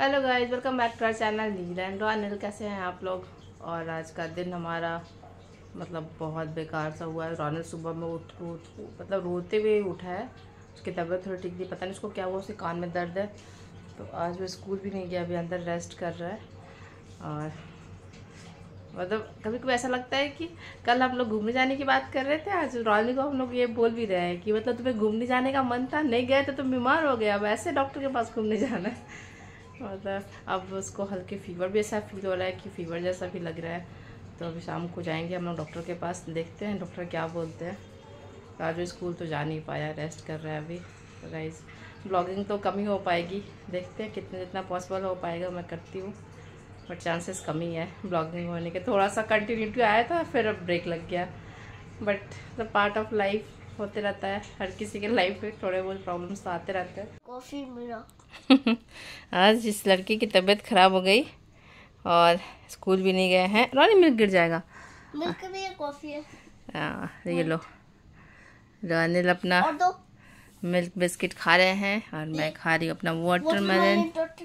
Hello guys, welcome back to our channel New Zealand Royal. कैसे हैं आप लोग। और आज का दिन हमारा बहुत बेकार सा हुआ है। रॉनल सुबह में उठ रोते हुए उठा है। उसकी तबीयत थोड़ी ठीक थी, पता नहीं उसको क्या हुआ, उसके कान में दर्द है। तो आज वो स्कूल भी नहीं गया, अभी अंदर रेस्ट कर रहा है। और कभी कभी ऐसा लगता है कि कल हम लोग घूमने जाने की बात कर रहे थे, आज रॉनल को हम लोग ये बोल भी रहे हैं कि तुम्हें घूमने जाने का मन था, नहीं गए तो तुम बीमार हो गए, अब ऐसे डॉक्टर के पास घूमने जाना है। अब उसको हल्के फीवर भी ऐसा फील हो रहा है कि फीवर जैसा भी लग रहा है। तो अभी शाम को जाएंगे हम लोग डॉक्टर के पास, देखते हैं डॉक्टर क्या बोलते हैं। तो आज स्कूल तो जा नहीं पाया, रेस्ट कर रहा है अभी। तो गाइस ब्लॉगिंग तो कम ही हो पाएगी, देखते हैं जितना पॉसिबल हो पाएगा मैं करती हूँ, बट चांसेस कम ही है ब्लॉगिंग होने के। थोड़ा सा कंटिन्यूटी आया था, फिर अब ब्रेक लग गया, but the part of life होते रहता है। हर किसी के लाइफ में थोड़े बहुत प्रॉब्लम्स तो आते रहते हैं। कॉफी मेरा आज इस लड़की की तबीयत खराब हो गई और स्कूल भी नहीं गए हैं। रॉनी मिल्क गिर जाएगा। मिल्क में ये कॉफी है। ये लो, रॉनी अपना मिल्क बिस्किट खा रहे हैं और मैं खा रही हूँ अपना वाटरमेलन।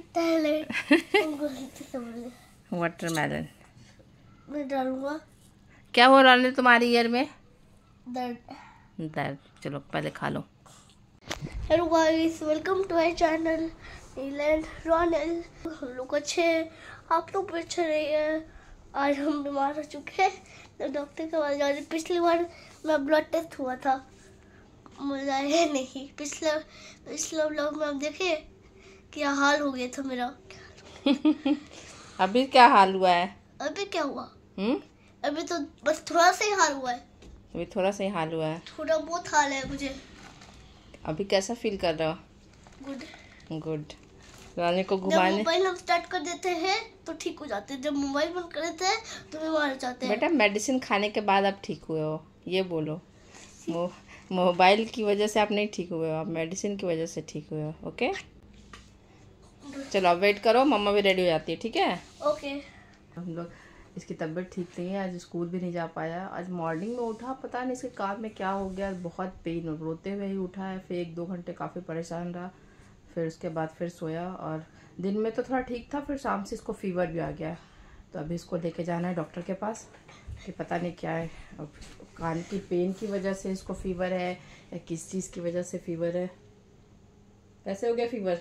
वाटरमेलन मैं डालूंगा। क्या हो रॉनी तुम्हारी ईयर में? दर्द। चलो पहले खा लो। Hello guys, welcome to my channel New Zealand Royal. हम लोग अच्छे हैं, आप लोग भी अच्छे रहिए हैं। आज हम बीमार हो चुके हैं तो डॉक्टर के पास जा रहे। पिछली बार मैं ब्लड टेस्ट हुआ था, मुझे आया नहीं। पिछले ब्लॉग में आप देखे क्या हाल हो गया था मेरा। अभी क्या हाल हुआ है? अभी क्या हुआ? अभी तो बस थोड़ा सा ही हाल हुआ है। अभी थोड़ा सा ही हाल हुआ है, थोड़ा बहुत हाल है मुझे। अभी कैसा फील कर रहे हो? गुड। रानी को जब घुमाने मोबाइल हम स्टार्ट कर देते हैं तो ठीक हो जाते हैं, जब मोबाइल बंद कर देते हैं तो बीमार हो जाते हैं। बेटा मेडिसिन खाने के बाद आप ठीक हुए हो, ये बोलो। मोबाइल की वजह से आप नहीं ठीक हुए हो, आप मेडिसिन की वजह से ठीक हुए हो। ओके चलो अब वेट करो, मम्मा भी रेडी हो जाती है, ठीक है? ओके। हम लोग इसकी तबीयत ठीक नहीं है, आज स्कूल भी नहीं जा पाया। आज मॉर्निंग में उठा, पता नहीं इसके कान में क्या हो गया, बहुत पेन, रोते हुए ही उठा है। फिर 1-2 घंटे काफ़ी परेशान रहा, फिर उसके बाद फिर सोया। और दिन में तो थोड़ा ठीक था, फिर शाम से इसको फीवर भी आ गया। तो अभी इसको लेके जाना है डॉक्टर के पास कि पता नहीं क्या है, अब कान की पेन की वजह से इसको फीवर है या किस चीज़ की वजह से फीवर है। कैसे हो गया फीवर?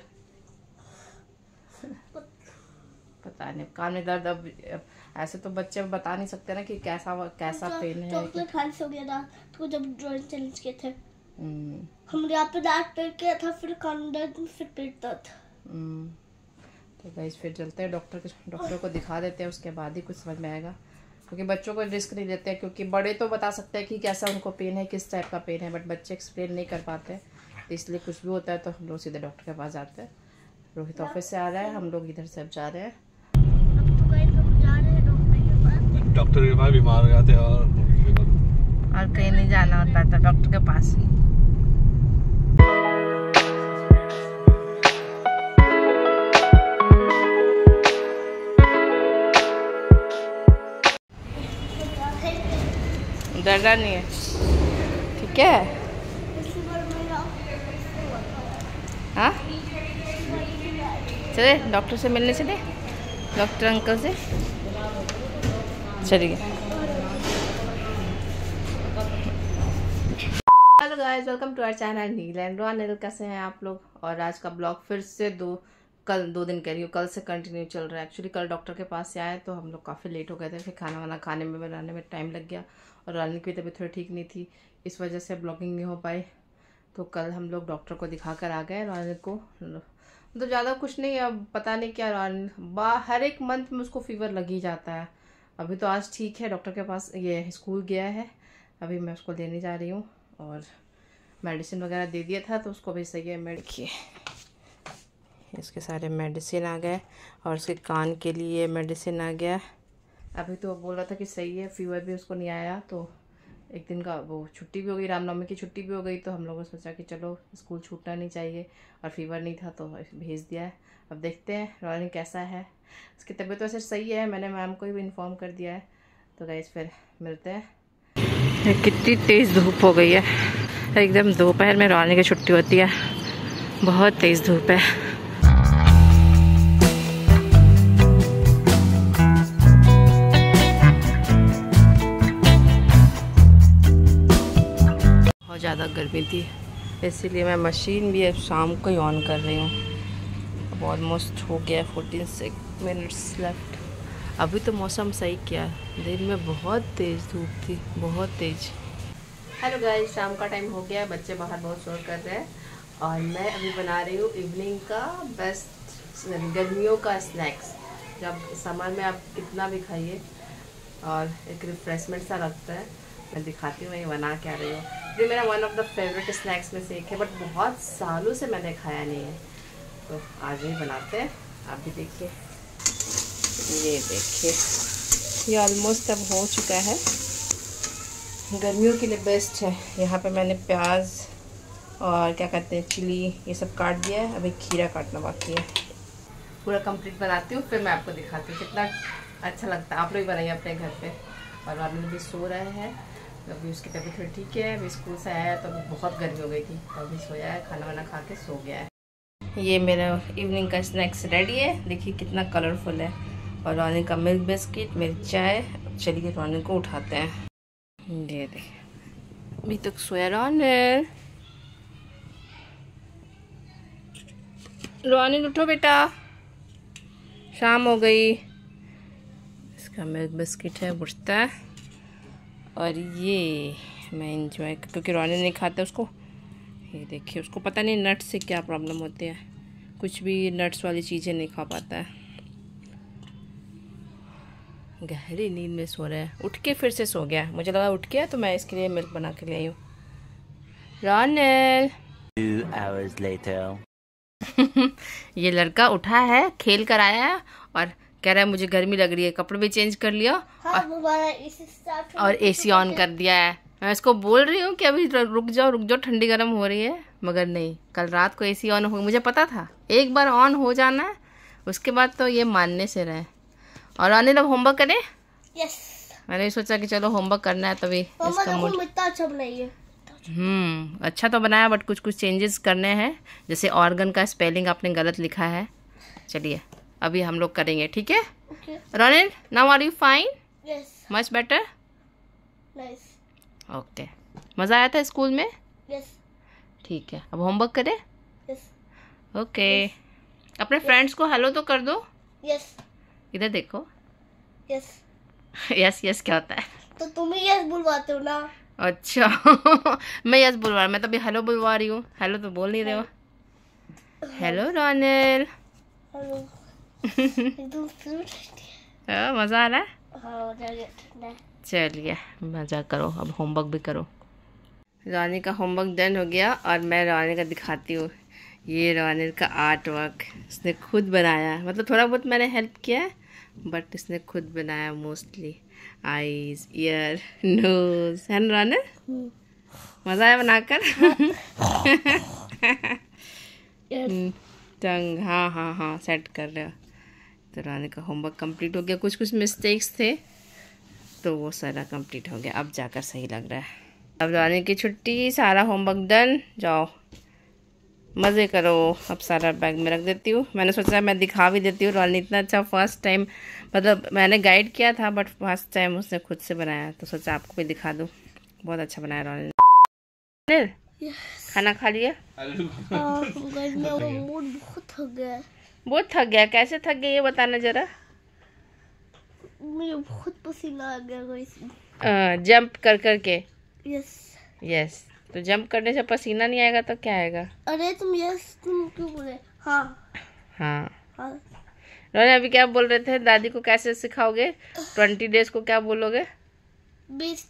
पता नहीं, कान में दर्द। अब ऐसे तो बच्चे बता नहीं सकते ना कि कैसा पेन है। चॉकलेट खाने से हो गया था तो जब ड्राइंग चैलेंज किए थे हम यहाँ पे दांत पेट किया था, फिर कान दर्द, फिर पेट दर्द। तो गाइस फिर चलते हैं डॉक्टर को दिखा देते हैं, उसके बाद ही कुछ समझ में आएगा। क्योंकि बच्चों को रिस्क नहीं देते हैं, क्योंकि बड़े तो बता सकते हैं कि कैसा उनको पेन है, किस टाइप का पेन है, बट बच्चे एक्सप्लेन नहीं कर पाते। तो इसलिए कुछ भी होता है तो हम लोग सीधे डॉक्टर के पास जाते हैं। रोहित ऑफिस से आ रहा है, हम लोग इधर से अब जा रहे हैं डॉक्टर के पास। बीमार हो जाते हैं और कहीं नहीं जाना होता था, डॉक्टर के पास ही। डरना नहीं है, ठीक है? हाँ चले डॉक्टर से मिलने, चले डॉक्टर अंकल से चलिए। Hello guys, welcome to our channel New Zealand Royal. कैसे हैं आप लोग। और आज का ब्लॉग फिर से कल 2 दिन कह रही हूँ, कल से कंटिन्यू चल रहा है। एक्चुअली कल डॉक्टर के पास से आए तो हम लोग काफ़ी लेट हो गए थे, फिर खाना वाना खाने में बनाने में टाइम लग गया, और रानी की तबीयत थोड़ी ठीक नहीं थी, इस वजह से ब्लॉगिंग नहीं हो पाई। तो कल हम लोग डॉक्टर को दिखा कर आ गए। रानी को तो ज़्यादा कुछ नहीं, अब पता नहीं क्या हर एक मंथ में उसको फीवर लग ही जाता है। अभी तो आज ठीक है, डॉक्टर के पास ये स्कूल गया है, अभी मैं उसको लेने जा रही हूँ। और मेडिसिन वगैरह दे दिया था तो उसको भी सही है। देखिए इसके सारे मेडिसिन आ गए, और उसके कान के लिए मेडिसिन आ गया। अभी तो बोल रहा था कि सही है, फीवर भी उसको नहीं आया। तो एक दिन का वो छुट्टी भी हो गई, रामनवमी की छुट्टी भी हो गई, तो हम लोगों ने सोचा कि चलो स्कूल छूटना नहीं चाहिए, और फीवर नहीं था तो भेज दिया है। अब देखते हैं रॉनी कैसा है। उसकी तबीयत वैसे सही है, मैंने मैम को भी इन्फॉर्म कर दिया है। तो गाइस फिर मिलते हैं। कितनी तेज़ धूप हो गई है, एकदम दोपहर में रॉनी की छुट्टी होती है, बहुत तेज़ धूप है। गर्मी थी, इसीलिए मैं मशीन भी अब शाम को ही ऑन कर रही हूँ। अब ऑलमोस्ट हो गया 14 मिनट्स लेफ्ट। अभी तो मौसम सही किया, दिन में बहुत तेज़ धूप थी, बहुत तेज़। हेलो गाइस, शाम का टाइम हो गया, बच्चे बाहर बहुत शोर कर रहे हैं और मैं अभी बना रही हूँ इवनिंग का बेस्ट गर्मियों का स्नैक्स। जब समर में आप कितना भी खाइए और एक रिफ्रेशमेंट सा लगता है। मैं दिखाती हूँ मैं ये बना क्या रही हूँ। ये मेरा one of the favourite snacks में से एक है, बट बहुत सालों से मैंने खाया नहीं है, तो आज ही बनाते हैं। आप भी देखिए, ये देखिए, ये ऑलमोस्ट अब हो चुका है। गर्मियों के लिए बेस्ट है। यहाँ पे मैंने प्याज और क्या कहते हैं चिली ये सब काट दिया है, अभी खीरा काटना बाकी है। पूरा कंप्लीट बनाती हूँ, फिर मैं आपको दिखाती हूँ कितना अच्छा लगता है। आप लोग बनाइए अपने घर पे। और अभी भी सो रहे हैं, अभी उसकी तबीयत थोड़ी ठीक है। अभी स्कूल से आया है तो अभी बहुत गर्मी हो गई थी, अभी सोया है, खाना वाना खा के सो गया है। ये मेरा इवनिंग का स्नैक्स रेडी है, देखिए कितना कलरफुल है। और रोनी का मिल्क बिस्किट, मेरी चाय। चलिए रोनी को उठाते हैं। ये देखिए अभी तक सोया रोनी। रोनी उठो बेटा, शाम हो गई। इसका मिल्क बिस्किट है, बुझता है। और ये मैं इंजॉय, क्योंकि रोनी नहीं खाता उसको। ये देखिए, उसको पता नहीं नट्स से क्या प्रॉब्लम होती है, कुछ भी नट्स वाली चीज़ें नहीं खा पाता है। गहरी नींद में सो रहा है, उठ के फिर से सो गया। मुझे लगा उठ गया तो मैं इसके लिए मिल्क बना के ले आई हूँ। रोनी 2 hours later. ये लड़का उठा है, खेल कर आया है और कह रहा है मुझे गर्मी लग रही है, कपड़े भी चेंज कर लिया। हाँ, और एसी ऑन कर दिया है। मैं इसको बोल रही हूँ कि अभी रुक जाओ, ठंडी गर्म हो रही है, मगर नहीं। कल रात को एसी ऑन हो, मुझे पता था एक बार ऑन हो जाना है, उसके बाद तो ये मानने से रहे। और आने लोग होमवर्क करें। यस, मैंने सोचा कि चलो होमवर्क करना है, तभी इसका मूड। अच्छा बनाइए। अच्छा तो बनाया, बट कुछ कुछ चेंजेस करने हैं। जैसे ऑर्गन का स्पेलिंग आपने गलत लिखा है। चलिए अभी हम लोग करेंगे, ठीक है। Ronil, now are you fine? Yes, much better. Nice. Okay, मज़ा आया था स्कूल में? यस, ठीक है, अब होमवर्क करें। यस, ओके, अपने फ्रेंड्स को हेलो तो कर दो। यस, इधर देखो। यस। यस यस क्या होता है? तो तुम ही यस बुलवाते हो ना। अच्छा मैं यस बुलवा रहा, मैं तो अभी हेलो बुलवा रही हूँ। हेलो तो बोल नहीं रहे हो। हेलो रोनिल। हेलो। मज़ा आ रहा है? हाँ, मजा आ गया। चलिए मज़ा करो, अब होमवर्क भी करो। रानी का होमवर्क डन हो गया और मैं रानी का दिखाती हूँ। ये रानी का आर्ट वर्क इसने खुद बनाया, मतलब थोड़ा बहुत मैंने हेल्प किया है, बट इसने खुद बनाया मोस्टली। आईज, ईयर, नोज, है ना रानी? मज़ा आया बनाकर? टंग, हाँ हाँ हाँ सेट कर रहा। तो रानी का होमवर्क कंप्लीट हो गया। कुछ कुछ मिस्टेक्स थे तो वो सारा कंप्लीट हो गया, अब जाकर सही लग रहा है। अब रानी की छुट्टी, सारा होमवर्क डन, जाओ मज़े करो। अब सारा बैग में रख देती हूँ। मैंने सोचा मैं दिखा भी देती हूँ। रानी इतना अच्छा फर्स्ट टाइम, मतलब मैंने गाइड किया था बट फर्स्ट टाइम उसने खुद से बनाया, तो सोचा आपको भी दिखा दूँ। बहुत अच्छा बनाया रानी ने। खाना खा लिया? मूड बहुत थक गया। बहुत थक गया? कैसे थक गया ये बताना जरा। मुझे बहुत पसीना आ गया जंप कर कर के। यस यस, तो जंप करने से पसीना नहीं आएगा तो क्या आएगा? अरे तुम क्यों बोले? हाँ हाँ हाँ। रोनी अभी क्या बोल रहे थे? दादी को कैसे सिखाओगे? 20 डेज को क्या बोलोगे? 20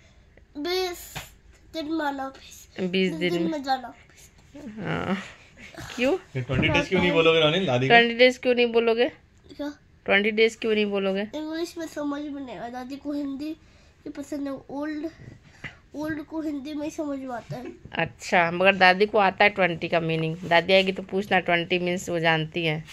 दिन में आना, 20 दिन में जाना। हाँ, क्यों 20 डेज क्यों नहीं बोलोगे रोनी? दादी को 20 डेज क्यों नहीं बोलोगे? क्या 20 डेज क्यों नहीं बोलोगे? इंग्लिश में समझ में नहीं आया। दादी को हिंदी ही पसंद है। ओल्ड को हिंदी में ही समझ में आता है। अच्छा, मगर दादी को आता है 20 का मीनिंग। दादी आएगी तो पूछना 20 मीन्स वो जानती है।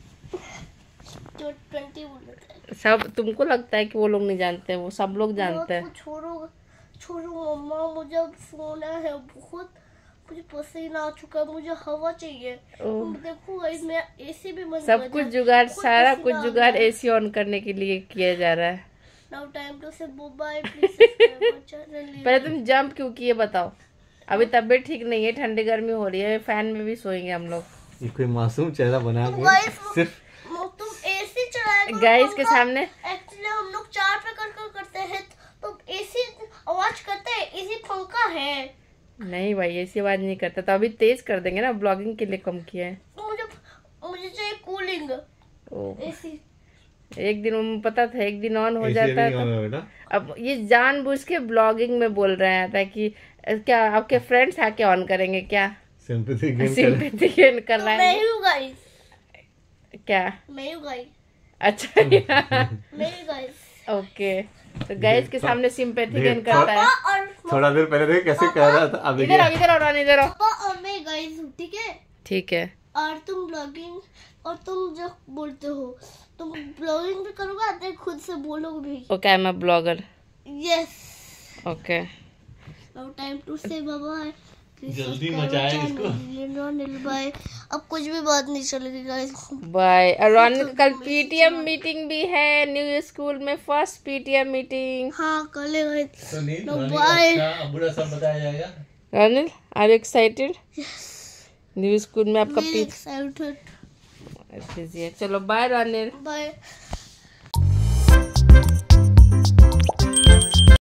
जो 20 बोलते हैं सब तुमको लगता है कि वो लोग नहीं जानते हैं, वो सब लोग जानते हैं। छोड़ो मम्मा, मुझे अब सोना है बहुत। मुझे पसीना आ चुका है, मुझे हवा चाहिए। देखो गाइस, मैं एसी भी बंद सब कुछ जुगाड़, सारा कुछ जुगाड़ एसी ऑन करने के लिए किया जा रहा है। Now time to say bye-bye, please subscribe my channel. पहले तुम जंप क्यों किए बताओ? अभी तबीयत ठीक नहीं है, ठंडी गर्मी हो रही है, फैन में भी सोएंगे हम लोग। ये कोई मासूम चेहरा बना के सिर्फ तुम एसी चलाएगा गाइस के सामने एक्चुअली हम लोग 4 पे कर करते हैं तो एसी आवाज करते हैं, एसी पंखा है। नहीं भाई ऐसी आवाज नहीं करता, तो अभी तेज कर देंगे ना, ब्लॉगिंग के लिए कम किया है। तो मुझे चाहिए कूलिंग एसी। एक दिन पता था, एक दिन ऑन हो जाता है तो अब ये जानबूझ के ब्लॉगिंग में बोल रहे हैं ताकि क्या आपके फ्रेंड्स आके ऑन करेंगे क्या? सिंपैथी गेन कर रहा है। मैं हूँ गाइस। क्या? मैं हूँ गाइस। अच्छा मैं हूँ गाइस। ओके, तो गाइस के सामने सिंपैथी गेन करता है। और थोड़ा देर पहले देख कैसे कह रहा था, अब इधर आओ, इधर आओ, इधर आओ। पापा और मैं गाइस हूँ, ठीक है? ठीक है। और तुम ब्लॉगिंग और तुम जो बोलते हो तुम ब्लॉगिंग भी करोगे और खुद से बोलोगे भी। Okay, I am a blogger. Yes. Okay, now time to say bye bye. जल्दी मचाएं इसको। बाय। अब कुछ भी बात नहीं चलेगी गाइस। बाय। और रोनिल का कल पीटीएम मीटिंग भी है न्यू स्कूल में, फर्स्ट पीटीएम मीटिंग। हाँ कल है गाइस। तो नहीं बाय। बुरा सब बताया जाएगा। Ronil are you excited? New school में आपका एक्साइटेड। चलो बाय रोनिल। बाय।